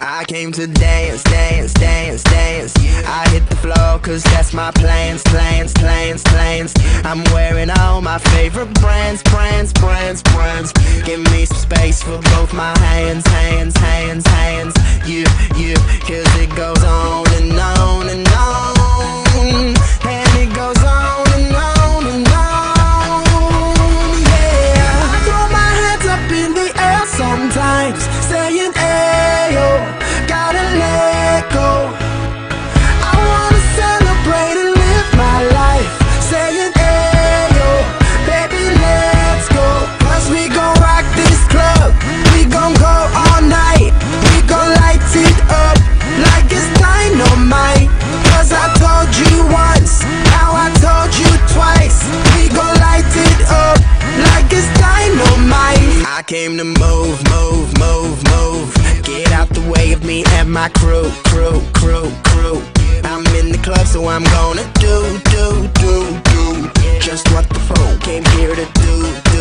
I came to dance, dance, dance, dance. I hit the floor cause that's my plans, plans, plans, plans. I'm wearing all my favorite brands, brands, brands, brands. Give me some space for both my hands, hands, hands, hands. You, cause it goes on and on and on. And it goes on and on and on. Yeah, I throw my hands up in the air sometimes, saying ayo. Gotta let go. I wanna celebrate and live my life, saying ayo, baby let's go. Cause we gon' rock this club, we gon' go all night. We gon' light it up like it's dynamite. Cause I told you once, now I told you twice. We gon' light it up like it's dynamite. I came to move, move, move, move. Get out the way of me and my crew, crew, crew, crew. I'm in the club, so I'm gonna do just what the phone came here to do.